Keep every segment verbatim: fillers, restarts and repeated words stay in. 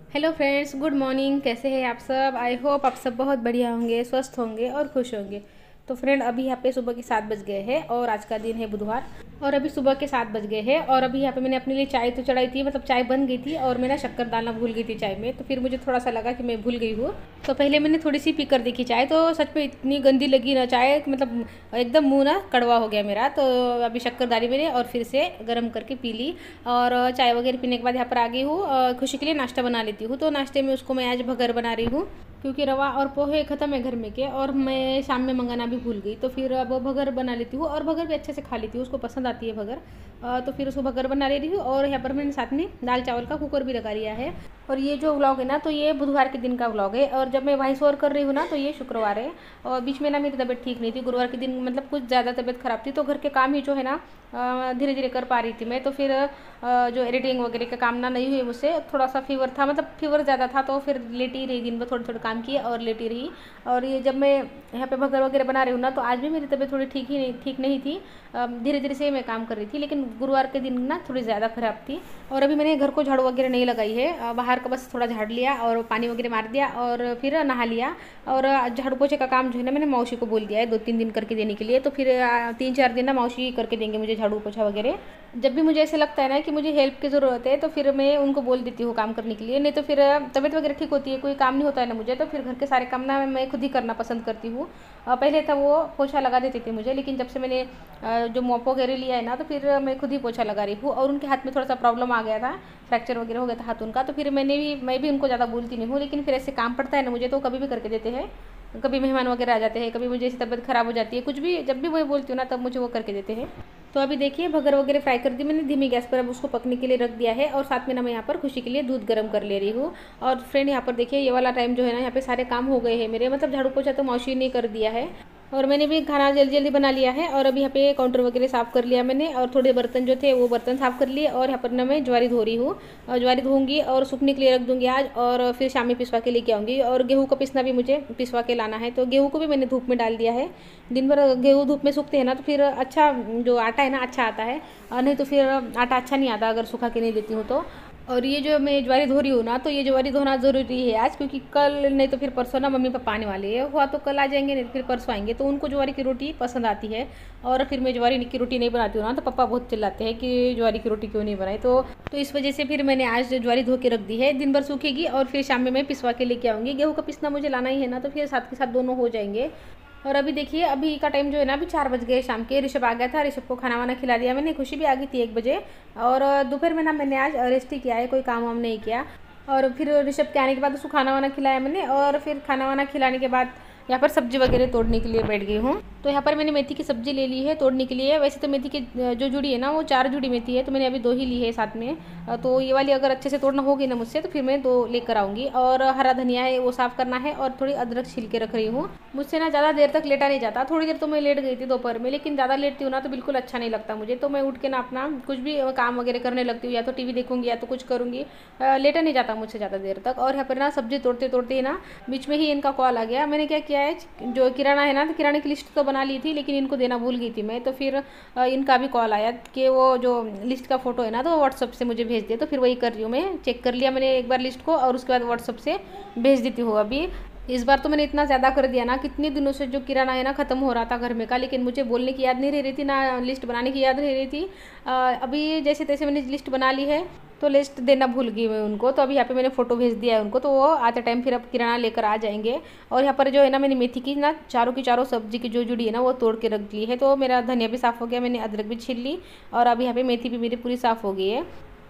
Hello friends, good morning. कैसे हैं आप सब? आई होप आप सब बहुत बढ़िया होंगे, स्वस्थ होंगे और खुश होंगे। तो फ्रेंड, अभी यहाँ पे सुबह के सात बज गए हैं और आज का दिन है बुधवार। और अभी सुबह के सात बज गए हैं और अभी यहाँ पे मैंने अपने लिए चाय तो चढ़ाई थी, मतलब चाय बन गई थी और मैं ना शक्कर डालना भूल गई थी चाय में। तो फिर मुझे थोड़ा सा लगा कि मैं भूल गई हूँ। तो पहले मैंने थोड़ी सी पी कर देखी चाय, तो सच में इतनी गंदी लगी ना चाय, मतलब एकदम मुँह ना कड़वा हो गया मेरा। तो अभी शक्कर डाली मैंने और फिर से गर्म करके पी ली। और चाय वगैरह पीने के बाद यहाँ पर आ गई हूँ। अ, खुशी के लिए नाश्ता बना लेती हूँ। तो नाश्ते में उसको मैं आज भगर बना रही हूँ, क्योंकि रवा और पोहे ख़त्म है घर में के और मैं शाम में मंगाना भी भूल गई। तो फिर अब भगर बना लेती हूँ और भगर भी अच्छे से खा लेती हूँ, उसको पसंद आती है भगर। अ, तो फिर उसको भगर बना ले रही हूँ और यहाँ पर मैंने साथ में दाल चावल का कुकर भी लगा लिया है। और ये जो व्लॉग है ना, तो ये बुधवार के दिन का व्लॉग है और जब मैं वॉइस ओवर कर रही हूँ ना, तो ये शुक्रवार है। और बीच में ना मेरी तबीयत ठीक नहीं थी, गुरुवार के दिन मतलब कुछ ज़्यादा तबीयत ख़राब थी, तो घर के काम ही जो है ना धीरे धीरे कर पा रही थी मैं। तो फिर अ, जो एडिटिंग वगैरह का काम ना नहीं हुई मुझसे, थोड़ा सा फीवर था, मतलब फीवर ज़्यादा था, तो फिर लेटी रही दिन भर, थोड़े थोड़े काम किए और लेटी रही। और ये जब मैं यहाँ पे भगर वगैरह बना रही हूँ ना, तो आज भी मेरी तबीयत थोड़ी ठीक ही नहीं ठीक नहीं थी। धीरे धीरे से मैं काम कर रही थी, लेकिन गुरुवार के दिन ना थोड़ी ज़्यादा ख़राब थी। और अभी मैंने घर को झाड़ू वगैरह नहीं लगाई है, अ, बाहर का बस थोड़ा झाड़ लिया और पानी वगैरह मार दिया और फिर नहा लिया। और झाड़ू पोछे का काम जो है ना, मैंने मौसी को बोल दिया है दो तीन दिन करके देने के लिए। तो फिर अ, तीन चार दिन ना मौसी करके देंगे मुझे झाड़ू पोछा वगैरह। जब भी मुझे ऐसे लगता है ना कि मुझे हेल्प की ज़रूरत है, तो फिर मैं उनको बोल देती हूँ काम करने के लिए। नहीं तो फिर तबीयत वगैरह ठीक होती है, कोई काम नहीं होता है ना मुझे, तो फिर घर के सारे काम ना मैं खुद ही करना पसंद करती हूँ। अ, पहले था वो पोछा लगा देते थे मुझे, लेकिन जब से मैंने अ, जो मॉप वगैरह लिया है ना, तो फिर मैं खुद ही पोछा लगा रही हूँ। और उनके हाथ में थोड़ा सा प्रॉब्लम आ गया था, फ्रैक्चर वगैरह हो गया था हाथ उनका। तो फिर मैंने भी मैं भी उनको ज़्यादा बोलती नहीं हूँ, लेकिन फिर ऐसे काम पड़ता है ना मुझे, तो कभी भी करके देते हैं। कभी मेहमान वगैरह आ जाते हैं, कभी मुझे ऐसी तबीयत ख़राब हो जाती है, कुछ भी जब भी मैं बोलती हूँ ना, तब मुझे वो करके देते हैं। तो अभी देखिए भगर वगैरह फ्राई कर दी मैंने धीमी गैस पर, अब उसको पकने के लिए रख दिया है। और साथ में ना मैं यहाँ पर खुशी के लिए दूध गर्म कर ले रही हूँ। और फ्रेंड, यहाँ पर देखिए ये वाला टाइम जो है ना, यहाँ पे सारे काम हो गए हैं मेरे, मतलब झाड़ू पोछा तो मौसी ने कर दिया है और मैंने भी खाना जल्दी जल्दी बना लिया है। और अभी यहाँ पे काउंटर वगैरह साफ़ कर लिया मैंने और थोड़े बर्तन जो थे वो बर्तन साफ़ कर लिए। और यहाँ पर ना मैं ज्वारी धो रही हूँ, और ज्वारी धोऊंगी और सूखने के लिए रख दूंगी आज, और फिर शाम में पिसवा के लेके आऊँगी। और गेहूँ को पिसना भी मुझे पिसवा के लाना है, तो गेहूँ को भी मैंने धूप में डाल दिया है। दिन भर गेहूँ धूप में सूखते हैं ना, तो फिर अच्छा जो आटा है ना अच्छा आता है, और नहीं तो फिर आटा अच्छा नहीं आता अगर सूखा के नहीं देती हूँ तो। और ये जो मैं ज्वारी धो रही हूँ ना, तो ये ज्वारी धोना ज़रूरी है आज, क्योंकि कल नहीं तो फिर परसों ना मम्मी पापा आने वाले हैं, हुआ तो कल आ जाएंगे, नहीं तो फिर परसों आएंगे, तो उनको ज्वारी की रोटी पसंद आती है। और फिर मैं ज्वारी की रोटी नहीं बनाती हूँ ना, तो पापा बहुत चिल्लाते हैं कि ज्वारी की रोटी क्यों नहीं बनाई। तो तो इस वजह से फिर मैंने आज ज्वारी धो के रख दी है, दिन भर सूखेगी और फिर शाम में मैं पिसवा के लेके आऊँगी। गेहूँ का पिसना मुझे लाना ही है ना, तो फिर साथ के साथ दोनों हो जाएंगे। और अभी देखिए अभी का टाइम जो है ना, अभी चार बज गए शाम के। ऋषभ आ गया था, ऋषभ को खाना वाना खिला दिया मैंने, खुशी भी आ गई थी एक बजे। और दोपहर में ना मैंने आज रेस्ट ही किया है, कोई काम वाम नहीं किया। और फिर ऋषभ के आने के बाद उसको खाना वाना खिलाया मैंने, और फिर खाना वाना खिलाने के बाद यहाँ पर सब्जी वगैरह तोड़ने के लिए बैठ गई हूँ। तो यहाँ पर मैंने मेथी की सब्जी ले ली है तोड़ने के लिए। वैसे तो मेथी की जो जुड़ी है ना, वो चार जुड़ी मेथी है, तो मैंने अभी दो ही ली है साथ में। तो ये वाली अगर अच्छे से तोड़ना होगी ना मुझसे, तो फिर मैं दो लेकर आऊँगी। और हरा धनिया है वो साफ़ करना है, और थोड़ी अदरक छील के रख रही हूँ। मुझसे ना ज़्यादा देर तक लेटा नहीं जाता, थोड़ी देर तो मैं लेट गई थी दोपहर में, लेकिन ज़्यादा लेटती हूँ ना तो बिल्कुल अच्छा नहीं लगता मुझे। तो मैं उठ के ना अपना कुछ भी काम वगैरह करने लगती हूँ, या तो टीवी देखूंगी या तो कुछ करूँगी, लेटा नहीं जाता मुझसे ज़्यादा देर तक। और यहाँ पर ना सब्जी तोड़ते तोड़ते ही ना बीच में ही इनका कॉल आ गया। मैंने क्या किया है, जो किराना है ना, तो किराने की लिस्ट तो बना ली थी, लेकिन इनको देना भूल गई थी मैं। तो फिर अ, इनका भी कॉल आया कि वो जो लिस्ट का फ़ोटो है ना, तो व्हाट्सअप से मुझे भेज दे। तो फिर वही कर रही हूँ मैं, चेक कर लिया मैंने एक बार लिस्ट को, और उसके बाद व्हाट्सअप से भेज देती हूँ अभी। इस बार तो मैंने इतना ज़्यादा कर दिया ना, कितने दिनों से जो किराना है ना ख़त्म हो रहा था घर में का, लेकिन मुझे बोलने की याद नहीं रह रही थी ना, लिस्ट बनाने की याद नहीं रही थी। अ, अभी जैसे तैसे मैंने लिस्ट बना ली है, तो लिस्ट देना भूल गई मैं उनको। तो अभी यहाँ पे मैंने फ़ोटो भेज दिया है उनको, तो वो आते टाइम फिर अब किराना लेकर आ जाएंगे। और यहाँ पर जो है ना, मैंने मेथी की ना चारों की चारों सब्जी की जो जुड़ी है ना, वो तोड़ के रख ली है। तो मेरा धनिया भी साफ़ हो गया, मैंने अदरक भी छील ली, और अभी यहाँ पे मेथी भी मेरी पूरी साफ़ हो गई है।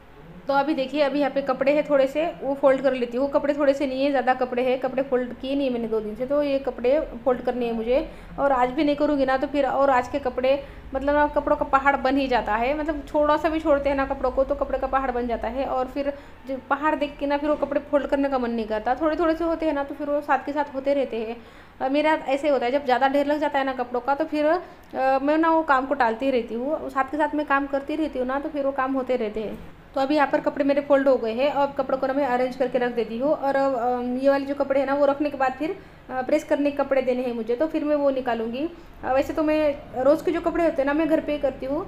तो अभी देखिए अभी यहाँ पे कपड़े हैं थोड़े से, वो फोल्ड कर लेती हूँ। कपड़े थोड़े से नहीं है, ज़्यादा कपड़े हैं, कपड़े फोल्ड किए नहीं है मैंने दो दिन से, तो ये कपड़े फोल्ड करने हैं मुझे। और आज भी नहीं करूँगी ना, तो फिर और आज के कपड़े मतलब ना कपड़ों का पहाड़ बन ही जाता है, मतलब थोड़ा सा भी छोड़ते हैं ना कपड़ों को, तो कपड़े का पहाड़ बन जाता है। और फिर जो पहाड़ देख के ना, फिर वो कपड़े फोल्ड करने का मन नहीं करता। थोड़े थोड़े से होते हैं ना, तो फिर वो साथ के साथ होते रहते हैं। अ, मेरा ऐसे होता है, जब ज़्यादा ढेर लग जाता है ना कपड़ों का, तो फिर अ, मैं ना वो काम को टालती ही रहती हूँ, साथ के साथ मैं काम करती रहती हूँ ना, तो फिर वो काम होते रहते हैं। तो अभी यहाँ पर कपड़े मेरे फोल्ड हो गए हैं, और कपड़ों को ना मैं अरेंज करके रख देती हूँ। और अ, ये वाले जो कपड़े हैं ना, वो रखने के बाद फिर अ, प्रेस करने के कपड़े देने हैं मुझे, तो फिर मैं वो निकालूंगी। अ, वैसे तो मैं रोज़ के जो कपड़े होते हैं ना, मैं घर पे ही करती हूँ।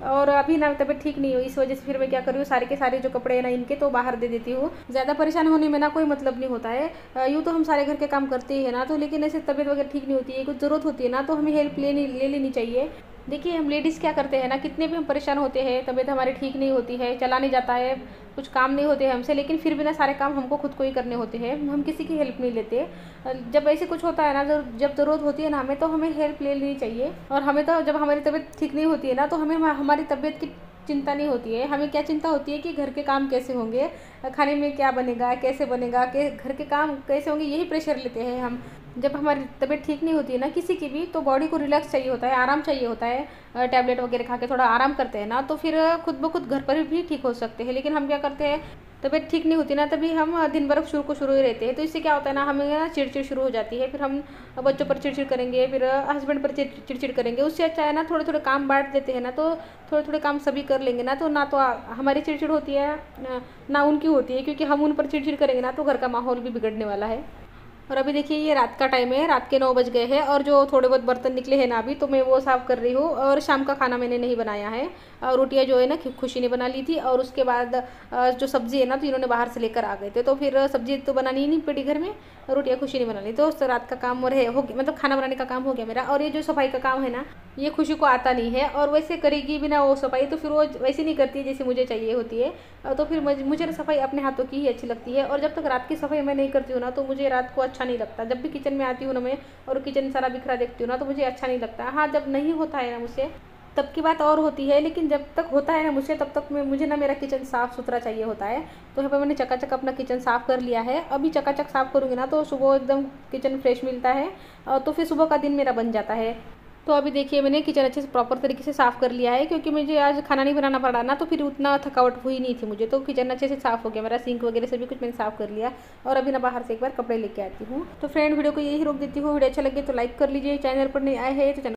और अभी ना तबीयत ठीक नहीं हुई, इस वजह से फिर मैं क्या कर रही हूँ, सारे के सारे जो कपड़े हैं ना इनके तो बाहर दे देती हूँ। ज़्यादा परेशान होने में ना कोई मतलब नहीं होता है। यूँ तो हम सारे घर के काम करते ही है ना, तो लेकिन ऐसे तबीयत वगैरह ठीक नहीं होती है, कुछ ज़रूरत होती है ना, तो हमें हेल्प लेनी ले लेनी चाहिए। देखिए हम लेडीज़ क्या करते हैं ना, कितने भी हम परेशान होते हैं, तबीयत हमारी ठीक नहीं होती है, चला नहीं जाता है, कुछ काम नहीं होते हैं हमसे, लेकिन फिर भी ना सारे काम हमको खुद को ही करने होते हैं, हम किसी की हेल्प नहीं लेते। जब ऐसे कुछ होता है ना, जब जब ज़रूरत होती है ना हमें, तो हमें हेल्प ले लेनी चाहिए। और हमें तो जब हमारी तबीयत ठीक नहीं होती है ना, तो हमें हमारी तबीयत की चिंता नहीं होती है, हमें क्या चिंता होती है कि घर के काम कैसे होंगे, खाने में क्या बनेगा, कैसे बनेगा, के घर के काम कैसे होंगे, यही प्रेशर लेते हैं हम। जब हमारी तबीयत ठीक नहीं होती है ना किसी की भी, तो बॉडी को रिलैक्स चाहिए होता है, आराम चाहिए होता है। टैबलेट वगैरह खा के थोड़ा आराम करते हैं ना, तो फिर खुद ब खुद घर पर भी ठीक हो सकते हैं। लेकिन हम क्या करते हैं, तबीयत ठीक नहीं होती ना, तभी हम दिन भर शुरू को शुरू ही रहते हैं, तो इससे क्या होता है ना, हमें ना चिड़चिड़ शुरू हो जाती है, फिर हम बच्चों पर चिड़चिड़ करेंगे, फिर हस्बैंड पर चिड़चिड़ करेंगे। उससे अच्छा है ना थोड़े थोड़े काम बांट देते हैं ना, तो थोड़े थोड़े काम सभी कर लेंगे ना, तो ना तो हमारी चिड़चिड़ होती है ना उनकी होती है, क्योंकि हम उन पर चिड़चिड़ करेंगे ना तो घर का माहौल भी बिगड़ने वाला है। और अभी देखिए ये रात का टाइम है, रात के नौ बज गए हैं, और जो थोड़े बहुत बर्तन निकले हैं ना अभी, तो मैं वो साफ़ कर रही हूँ। और शाम का खाना मैंने नहीं बनाया है, और रोटियाँ जो है ना खुशी ने बना ली थी, और उसके बाद जो सब्ज़ी है ना तो इन्होंने बाहर से लेकर आ गए थे, तो फिर सब्ज़ी तो बनानी ही नहीं पड़ी घर में, रोटियाँ खुशी ने बना ली, तो रात का काम रहे हो गया, मतलब खाना बनाने का काम हो गया मेरा। और ये जो सफाई का काम है ना, ये खुशी को आता नहीं है, और वैसे करेगी भी ना वो सफाई, तो फिर वो वैसे नहीं करती है जैसे मुझे चाहिए होती है। तो फिर मुझे ना सफाई अपने हाथों की ही अच्छी लगती है, और जब तक रात की सफाई मैं नहीं करती हूँ ना, तो मुझे रात को अच्छा नहीं लगता। जब भी किचन में आती हूँ ना मैं, और किचन सारा बिखरा देखती हूँ ना, तो मुझे अच्छा नहीं लगता। हाँ, जब नहीं होता है ना मुझसे तब की बात और होती है, लेकिन जब तक होता है ना मुझसे, तब तक मैं मुझे ना मेरा किचन साफ़ सुथरा चाहिए होता है। तो यहाँ पर मैंने चकाचक अपना किचन साफ़ कर लिया है। अभी चकाचक साफ़ करूँगी ना, तो सुबह एकदम किचन फ्रेश मिलता है, और तो फिर सुबह का दिन मेरा बन जाता है। तो अभी देखिए मैंने किचन अच्छे से प्रॉपर तरीके से साफ़ कर लिया है, क्योंकि मुझे आज खाना नहीं बनाना पड़ा ना, तो फिर उतना थकावट हुई नहीं थी मुझे, तो किचन अच्छे से साफ़ हो गया मेरा, सिंक वगैरह सभी कुछ मैंने साफ़ कर लिया। और अभी ना बाहर से एक बार कपड़े लेके आती हूँ। तो फ्रेंड वीडियो को यही रोक देती हूँ। वीडियो अच्छा लगे तो लाइक कर लीजिए, चैनल पर नहीं आए हैं तो